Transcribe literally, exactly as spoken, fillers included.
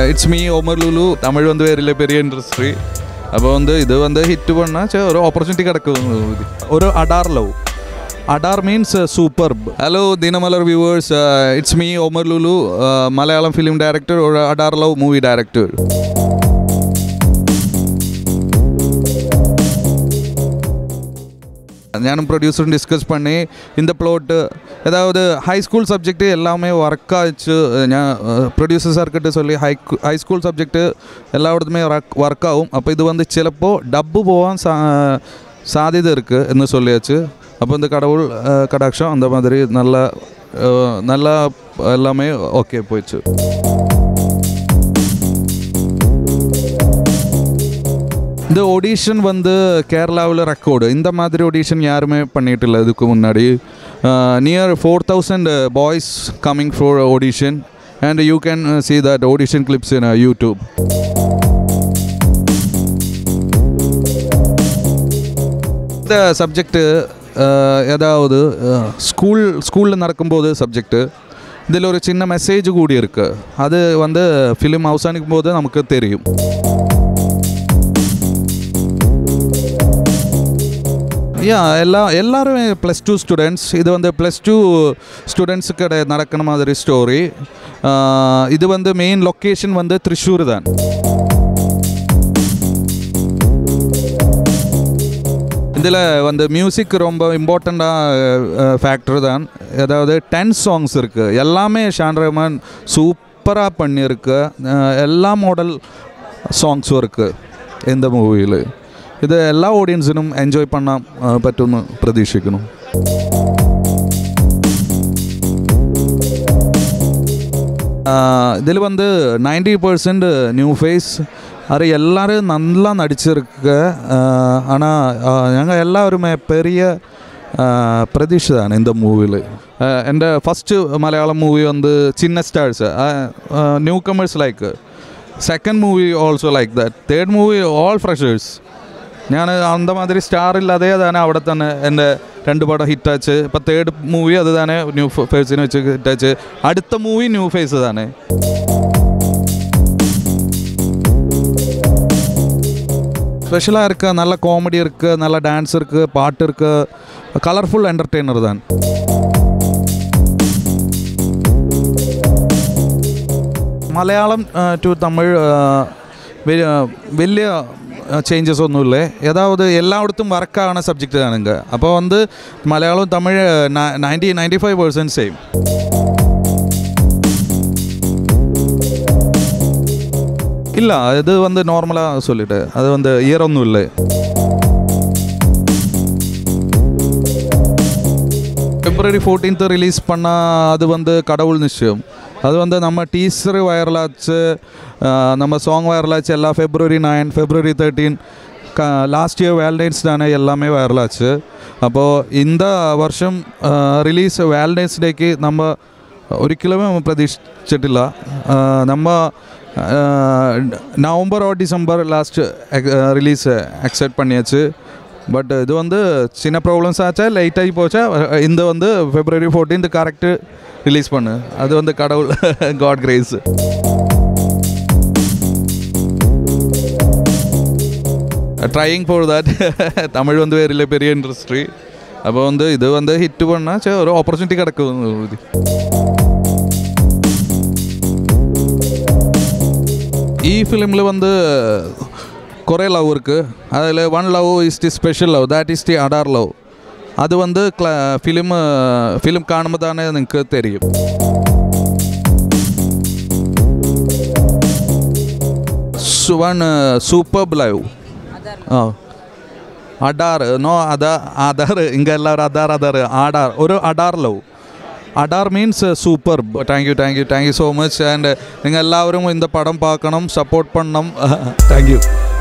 It's me, Omar Lulu. Tamil வந்து வேற பெரிய இண்டஸ்ட்ரி. அப்போ வந்து இது வந்து ஹிட் பண்ணா ஒரு ஆப்பர்ச்சுனிட்டி கிடைக்கும். Oru Adaar love. Adar means uh, superb. Hello, Dinamalar viewers. Uh, it's me, Omar Lulu, uh, Malayalam film director or Adar Love movie director. ഞാനും പ്രൊഡ്യൂസറും ഡിസ്കസ് பண்ணி இந்த പ്ലോട്ട് ஏதாவது ஹை ஸ்கூல் சப்ஜெக்ட் எல்லாமே ஒர்க் ஆச்சு ഞാൻ ப்ரொடியூசர் சார் கிட்ட சொல்லி ஹை ஹை ஸ்கூல் சப்ஜெக்ட் எல்லாவற்றுமே ஒர்க் ஆகும் அப்போ இது வந்து ചിലപ്പോൾ டப்பு போவான் சாധ്യത இருக்கு എന്ന് சொல்லியாச்சு அப்போ இந்த கடவுள் கடாட்சம் அந்த மாதிரி நல்ல நல்ல எல்லாமே ஓகே போயிடுச்சு இந்த ஆடிஷன் வந்து கேரளாவில் ரெக்கார்டு இந்த மாதிரி ஆடிஷன் யாருமே பண்ணிட்டில்ல இதுக்கு முன்னாடி near four thousand boys coming for audition and you can see that audition clips in YouTube. இந்த சப்ஜெக்ட் ஏதாவது ஸ்கூல் ஸ்கூலில் நடக்கும்போது சப்ஜெக்ட் இதில் ஒரு சின்ன மெசேஜ் கூடி இருக்குது அது வந்து ஃபிலிம் அவசானிக்கும் போது நமக்கு தெரியும் யா எல்லா எல்லாருமே ப்ளஸ் டூ ஸ்டூடெண்ட்ஸ் இது வந்து ப்ளஸ் டூ ஸ்டூடெண்ட்ஸுக்கு நடக்கிற மாதிரி ஸ்டோரி இது வந்து மெயின் லொக்கேஷன் வந்து திரிஷூர் தான் இதில் வந்து மியூசிக் ரொம்ப இம்பார்ட்டண்ட்டாக ஃபேக்டர் தான் ஏதாவது டென் சாங்ஸ் இருக்குது எல்லாமே ஷான் ரஹ்மான் சூப்பராக பண்ணியிருக்கு எல்லா மாடல் சாங்ஸும் இருக்குது இந்த மூவியில் ഇത് എല്ലാ ഓഡിയൻസിനും എൻജോയ് பண்ணാൻ പറ്റുമെന്ന് പ്രതീക്ഷിക്കുന്നു ഇതിൽ வந்து ninety percent நியூ ஃபேஸ் அது எல்லாரும் நல்லா நடிச்சிருக்கு ஆனால் ഞങ്ങൾ എല്ലാവരുമേ பெரிய പ്രതീക്ഷയാണ് இந்த മൂവിയിൽ എൻ്റെ ഫസ്റ്റ് മലയാളം മൂവി வந்து சின்ன stars newcomers like second movie also like that third movie all freshers ഞാൻ அந்த மாதிரி സ്റ്റാർ ഇല്ലാതെ തന്നെ അവിടെ തന്നെ എൻ്റെ രണ്ട് പടം ഹിറ്റാച്ച് ഇപ്പോൾ തേർഡ് മൂവി അത് തന്നെ ന്യൂ ഫേസിനെ വെച്ച് ഹിറ്റാച്ച് അടുത്ത മൂവി ന്യൂ ഫേസ് തന്നെ ஸ்பெஷலாக இருக்குது நல்ல காமெடி இருக்குது நல்ல டான்ஸ் இருக்குது பாட்டு இருக்குது கலர்ஃபுல் என்டர்டெய்னர் தான் மலையாளம் டு தமிழ் വലിയ சேஞ்சஸ் ஒன்றும் இல்லை ஏதாவது எல்லாயிடத்தும் ஒர்க்கான சப்ஜெக்ட் தானுங்க அப்போ வந்து Malayalam Tamil ninety ninety five percent same இல்லை இது வந்து நார்மலாக சொல்லிட்டு அது வந்து இயர் ஒன்றும் இல்லை பிப்ரவரி ஃபோர்டீன்த்து ரிலீஸ் பண்ணால் அது வந்து கடவுள் நிச்சயம் அது வந்து நம்ம டீசர் வைரலாச்சு நம்ம சாங் வைரலாச்சு எல்லாம் ஃபெப்ரவரி நைன் ஃபெப்ரவரி தேர்ட்டீன் க லாஸ்ட் இயர் வேலண்டைன்ஸ் டே எல்லாமே வைரலாச்சு அப்போது இந்த வருஷம் ரிலீஸ் வேலண்டைன்ஸ் டேக்கு நம்ம ഒരിക്കലും പ്രതീക്ഷിച്ചിട്ടില്ല നമ്മ November or December last release accept பண்ணியாச்சு பட் இது வந்து சின்ன ப்ராப்ளம்ஸ் ஆச்சா லைட் ஆகி போச்சா இந்த வந்து ஃபெப்ரவரி ஃபோர்டீன்த் கரெக்டு ரிலீஸ் பண்ணு அது வந்து கடவுள் god grace trying for that Tamil வந்து வேற பெரிய இண்டஸ்ட்ரி அப்போ வந்து இது வந்து ஹிட் பண்ணால் ஒரு ஆப்பர்ச்சுனிட்டி கிடைக்கும் ഈ ഫിലിമിൽ வந்து കുറേ ലവ് இருக்குது அதில் one love is the special love that is the Adaar love அது வந்து ஃபிலிம் ஃபிலிம் കാണുമ്പോൾ தானே നിങ്ങൾക്ക് தெரியும் ஒன் சூப்பர்ப் லவ் ஆ அடார் நோ அதா ஆதார் இங்கே எல்லாரும் Adaar Adaar Adaar Oru Adaar love Adaar means superb thank you thank you thank you so much and நீங்கள் எல்லாரும் இந்த படம் பார்க்கணும் சப்போர்ட் பண்ணணும் தேங்க்யூ